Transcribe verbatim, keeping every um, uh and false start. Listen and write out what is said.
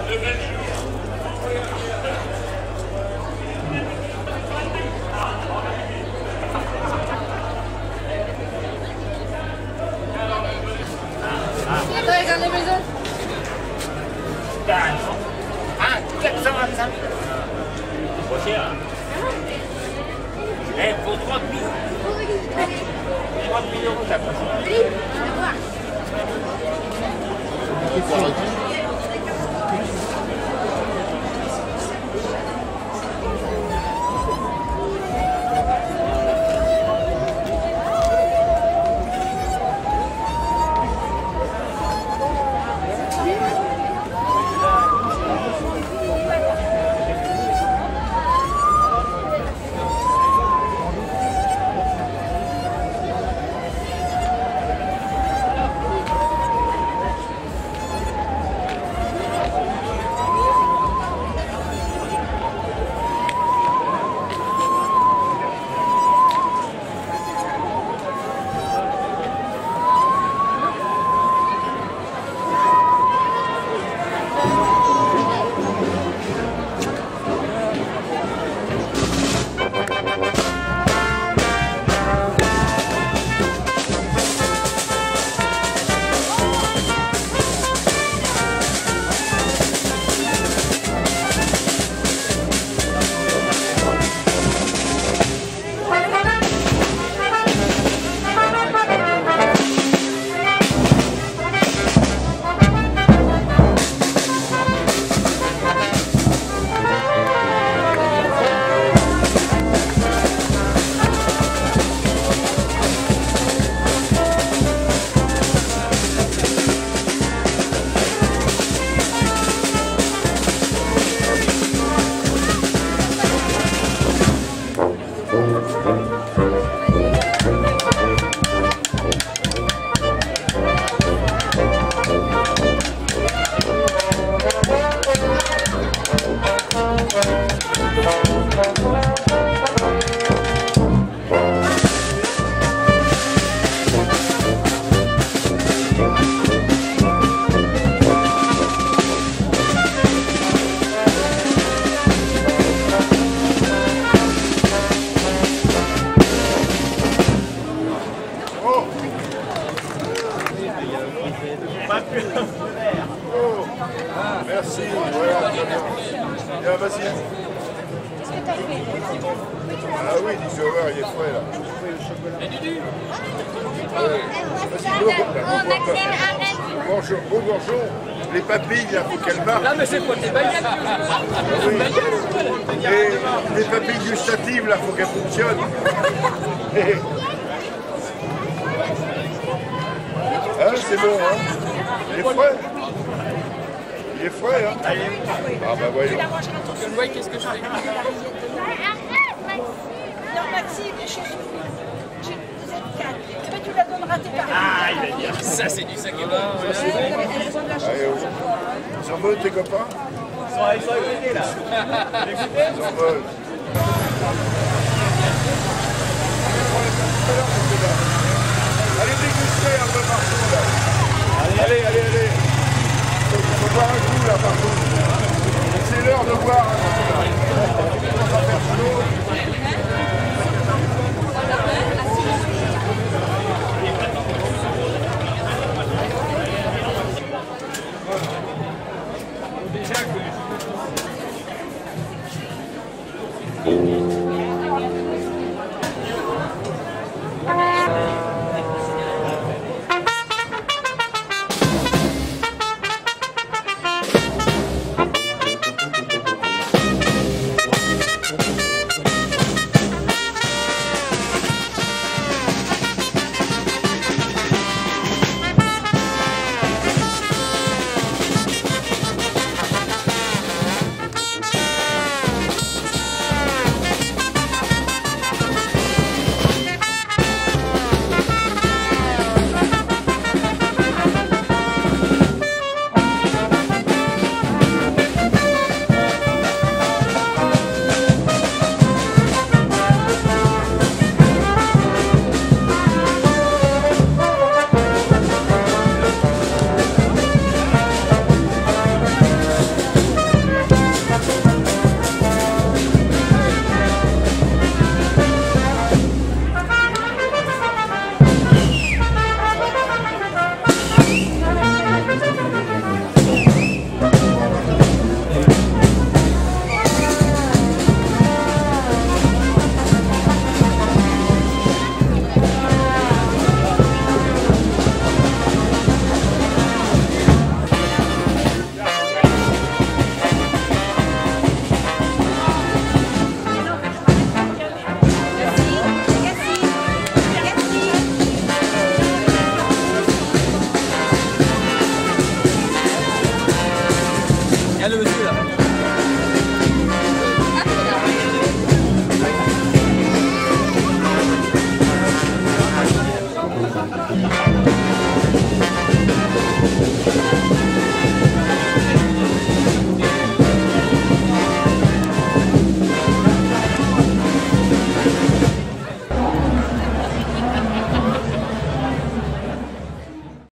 Regarde les maisons. Ah, quatre cent vingt-cinq. Trop cher. Eh, pour trente mille. trente mille euros, ça passe. Oui, on va voir. Oh, merci. Voilà, bien, vas-y. Qu'est-ce que t'as fait? Ah oui, du sauveur, il est frais là. Et Dudu. Oh, Maxime, arrête. Bonjour, bon bonjour. Les papilles, il faut qu'elles marquent. Là, mais c'est quoi tes baguettes? Oui. Les, les papilles gustatives, là, faut qu'elles fonctionnent. Ah, c'est bon, hein. Il est frais. Il est frais, hein. Ah bah voyons. Tu le vois, qu'est-ce que je fais? Arrête, Maxime. Non, Maxime, chez chez vous êtes quatre. Eh bien, tu la donneras à tes parents. Ah, il va dire. Ça, c'est du sac et bon. Allez, ils sont beaux, tes copains? Ils sont écoutés, là. Ils sont beaux. Allez déguster un peu partout là. Allez, allez, allez, allez. Il faut boire un coup là partout. C'est l'heure de boire un coup là. On va faire chaud. le